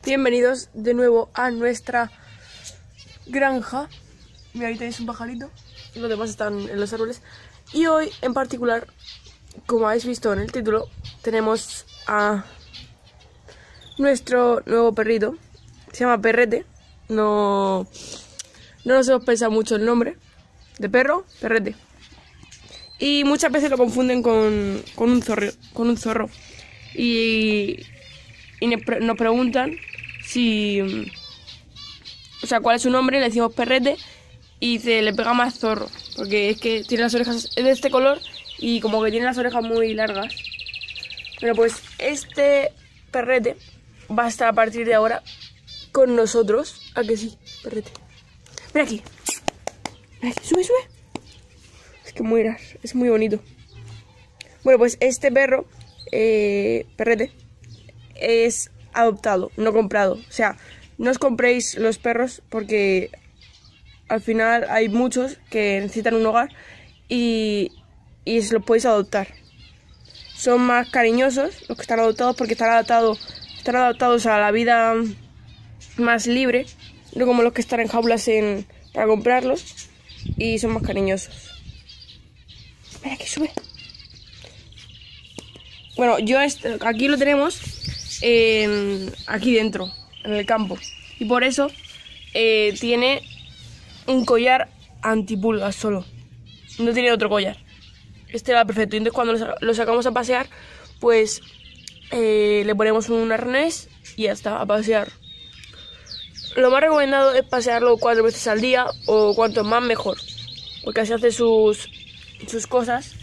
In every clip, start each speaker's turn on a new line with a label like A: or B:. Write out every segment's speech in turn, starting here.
A: Bienvenidos de nuevo a nuestra granja. Mira, ahí tenéis un pajarito. Los demás están en los árboles. Y hoy en particular, como habéis visto en el título, tenemos a nuestro nuevo perrito. Se llama Perrete. No nos hemos pensado mucho el nombre de perro, Perrete. Y muchas veces lo confunden con un zorro. Y nos preguntan si, o sea, cuál es su nombre. Le decimos Perrete y se le pega más zorro, porque es que tiene las orejas de este color y como que tiene las orejas muy largas. Bueno, pues este Perrete va a estar a partir de ahora con nosotros. ¿A que sí, Perrete? Ven aquí. Ven aquí, sube. Es que es muy bonito. Bueno, pues este perro, Perrete, es adoptado, no comprado. O sea, no os compréis los perros porque al final hay muchos que necesitan un hogar y se los podéis adoptar. Son más cariñosos los que están adoptados porque están adaptados a la vida más libre, no como los que están en jaulas para comprarlos, y son más cariñosos. Mira que sube. Bueno, aquí lo tenemos aquí dentro, en el campo. Y por eso tiene un collar antipulgas solo. No tiene otro collar. Este va perfecto. Y entonces cuando lo sacamos a pasear, pues le ponemos un arnés y ya está, a pasear. Lo más recomendado es pasearlo 4 veces al día, o cuanto más mejor, porque así hace sus cosas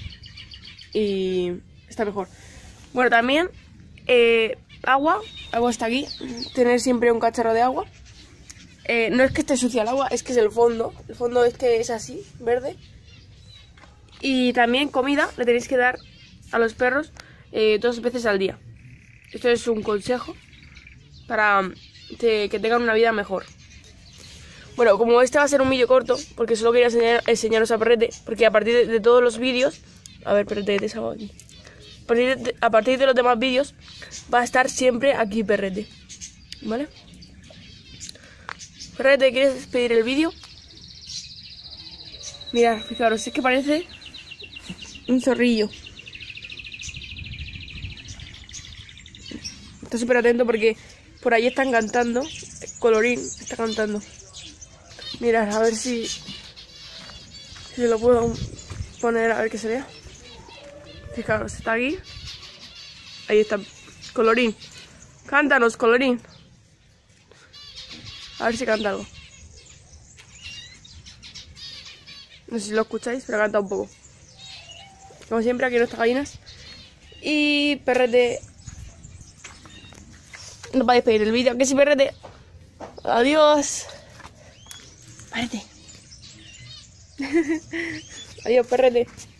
A: y está mejor. Bueno, también agua está aquí. Tener siempre un cacharro de agua. No es que esté sucia el agua, es que es el fondo. El fondo es que es así, verde. Y también comida le tenéis que dar a los perros 2 veces al día. Esto es un consejo para que tengan una vida mejor. Bueno, como este va a ser un vídeo corto, porque solo quería enseñaros a Perrete, porque a partir de todos los vídeos... A ver, Perrete, te salgo aquí. A partir de los demás vídeos va a estar siempre aquí Perrete, ¿vale? Perrete, ¿quieres despedir el vídeo? Mirad, fijaros, es que parece un zorrillo. Está súper atento porque por ahí están cantando. Colorín está cantando. Mirad, a ver si lo puedo poner, a ver que se vea. Fijaros, está aquí. Ahí está, Colorín. Cántanos, Colorín. A ver si canta algo. No sé si lo escucháis, pero canta un poco. Como siempre, aquí nuestras gallinas. Y Perrete nos va a despedir el vídeo. Que sí, Perrete. Adiós. Perrete. Adiós, Perrete.